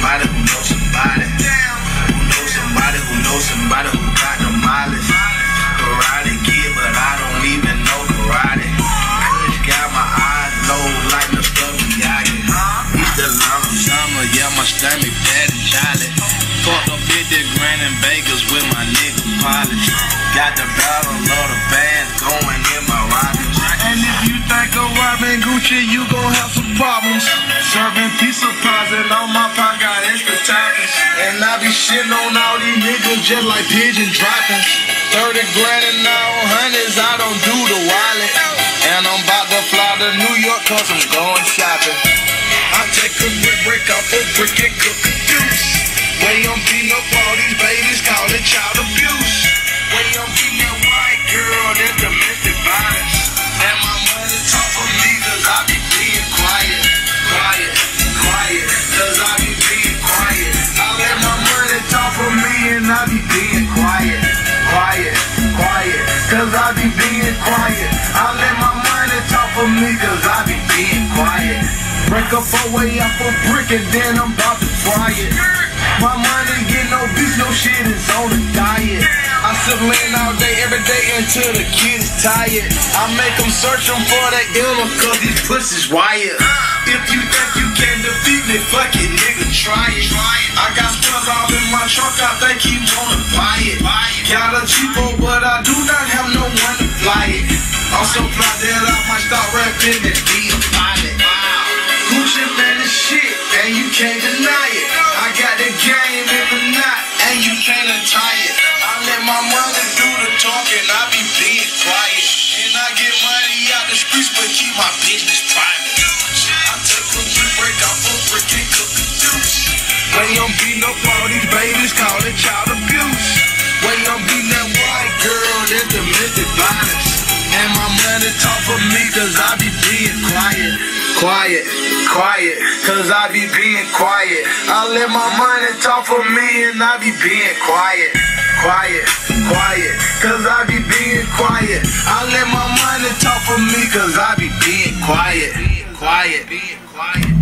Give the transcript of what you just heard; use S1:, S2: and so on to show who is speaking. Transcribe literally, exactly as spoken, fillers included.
S1: somebody who knows somebody. Who knows somebody who knows somebody who got the mileage. Karate kid, but I don't even know karate. Kush got my eyes low like the stuff Miyagi. East Atlanta summer, yeah, my stomach bad and jolly. Fucked up fifty grand in Vegas with my nigga Polish. Got the battle of the bands going in my robbing. And if you think of robbing Gucci, you gon' have some problems. Serving pizza pies and on my pot got extra toppings. And I be shitting on all these niggas just like pigeon droppings. thirty grand and now hundreds, I don't do the wallet. And I'm about to fly to New York cause I'm going shopping. I take a brick, break off a brick and cook a deuce. Way I'm beating up all these babies, call it child abuse. Way I'm beating that white girl, that's domestic violence. And my money talk for me cause I be being quiet. Quiet, quiet, cause I be being quiet. I let my money talk for me and I be being quiet. Quiet, quiet, cause I be being quiet. I let my money talk for me cause I be being quiet. Break up a way off a brick and then I'm about to fry it. My money get no beats, no shit is on a diet. I still lean all day, every day until the kid is tired. I make them search them for that illness cause these pussies wired. If you think you can defeat me, fuck it, nigga, try it. I got stuff all in my trunk, I think he wanna buy it. Got a cheapo, but I do not have no one to fly it. I'm so proud that I might start rapping and be a pilot. Gucci man is shit, and you can't deny it. I got the game in the knot, and you can't untie it. I let my money do the talking, I be being quiet. And I get money out the streets, but keep my business private. I took a brick, break off a brick and cook a deuce. Way I'm beating up all these babies, call it child abuse. Way I'm beating that white girl, that's domestic violence. And my money talk for me, cause I be being quiet. Quiet, quiet, cause I be being quiet. I let my money talk for me and I be being quiet. Quiet, quiet, cause I be being quiet. I let my money talk for me cause I be being quiet. Quiet, being quiet.